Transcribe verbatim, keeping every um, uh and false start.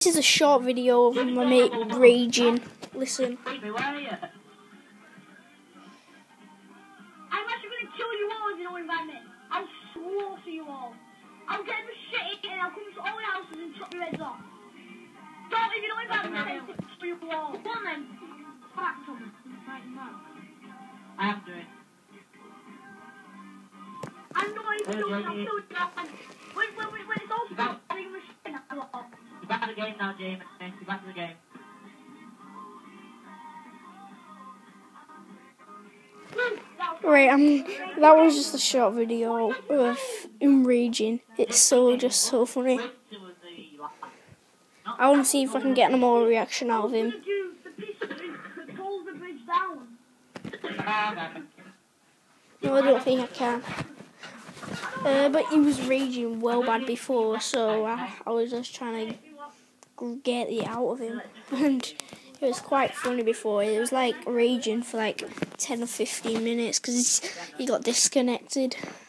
This is a short video of my mate raging. Listen. I'm actually gonna kill you all if you don't invite me. I'll slaughter you all. I'll get the shit and I'll come to all your houses and chop your heads off. Don't, if you don't invite me, I'll kill you all. Go on then. Back to me. I have to do it. I'm not even doing it, I'll kill you. When, when, when, when it's all about, I'm going to shit a lot. You're back to the game now, James. You're back to the game. Right, um, that was just a short video of him raging. It's so, just so funny. I want to see if I can get any more reaction out of him. No, I don't think I can. Uh, but he was raging well bad before, so I, I was just trying to get it out of him. And it was quite funny before. It was like raging for like ten or fifteen minutes because he got disconnected.